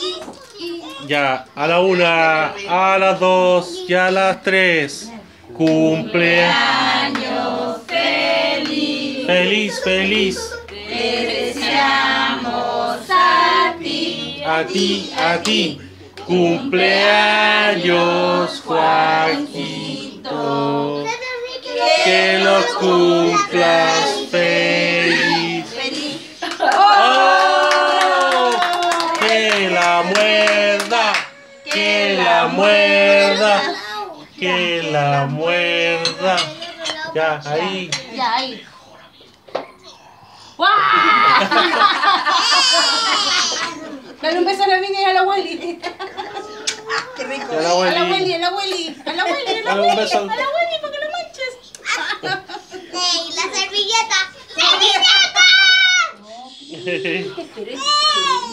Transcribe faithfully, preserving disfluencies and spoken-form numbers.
Ya, a la una, a las dos y a las tres. Cumpleaños feliz. Feliz, feliz. Te deseamos a ti. A ti, a ti. Cumpleaños, Joaquito. Que lo cumplas feliz. ¡Oh! Que la muerda, que la muerda, que la muerda. Ya, ahí. Ya, ahí. ¡Guau! Dale un beso a la niña y a la abueli. Qué rico. A la abueli. A la abueli, a la abueli. A la abueli, a la Dale un abueli. beso. A la abueli para que lo manches. ¡Ey, la servilleta! ¡Servilleta!